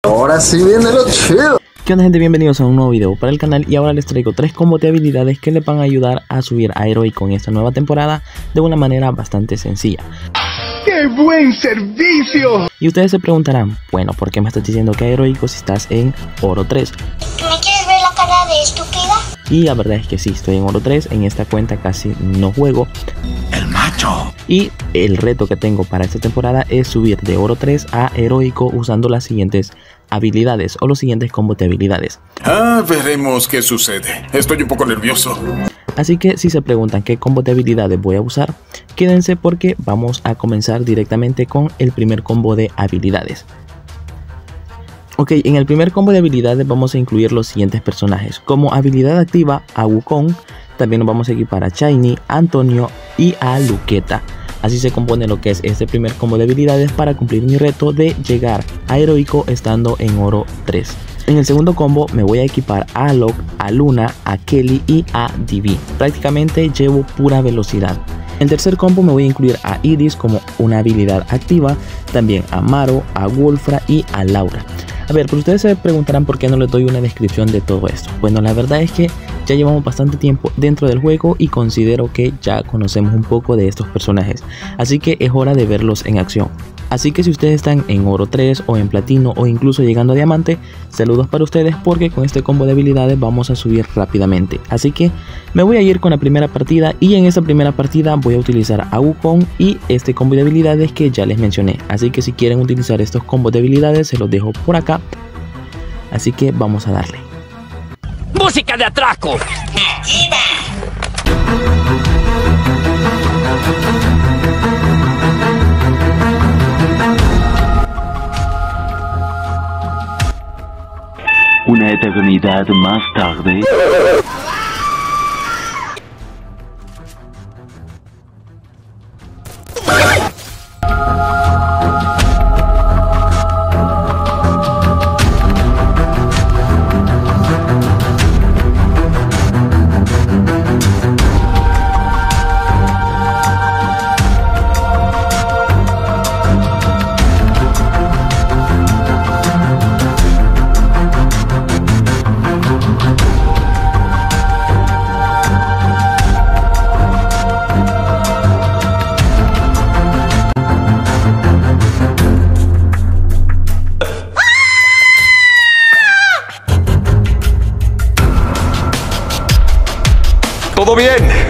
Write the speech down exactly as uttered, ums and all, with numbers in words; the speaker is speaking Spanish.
Ahora sí viene lo chido. ¿Qué onda, gente? Bienvenidos a un nuevo video para el canal y ahora les traigo tres combos de habilidades que les van a ayudar a subir a heroico en esta nueva temporada de una manera bastante sencilla. ¡Qué buen servicio! Y ustedes se preguntarán, bueno, ¿por qué me estás diciendo que a heroico si estás en oro tres? ¿Me quieres ver la cara de estúpida? Y la verdad es que sí, estoy en oro tres, en esta cuenta casi no juego. ¡El macho! Y el reto que tengo para esta temporada es subir de oro tres a heroico usando las siguientes habilidades o los siguientes combos de habilidades. Ah, veremos qué sucede. Estoy un poco nervioso. Así que si se preguntan qué combos de habilidades voy a usar, quédense porque vamos a comenzar directamente con el primer combo de habilidades. Ok, en el primer combo de habilidades vamos a incluir los siguientes personajes. Como habilidad activa a Wukong, también nos vamos a equipar a Shiny, a Antonio y a Luqueta. Así se compone lo que es este primer combo de habilidades para cumplir mi reto de llegar a heroico estando en oro tres. En el segundo combo me voy a equipar a Alok, a Luna, a Kelly y a Divi. Prácticamente llevo pura velocidad. En el tercer combo me voy a incluir a Iris como una habilidad activa, también a Maro, a Wolfra y a Laura. A ver, pero ustedes se preguntarán por qué no les doy una descripción de todo esto. Bueno, la verdad es que ya llevamos bastante tiempo dentro del juego y considero que ya conocemos un poco de estos personajes. Así que es hora de verlos en acción. Así que si ustedes están en oro tres o en platino o incluso llegando a diamante, saludos para ustedes porque con este combo de habilidades vamos a subir rápidamente. Así que me voy a ir con la primera partida y en esa primera partida voy a utilizar a Wukong y este combo de habilidades que ya les mencioné. Así que si quieren utilizar estos combos de habilidades se los dejo por acá. Así que vamos a darle. ¡Música de atraco! Una eternidad más tarde. ¡Todo bien!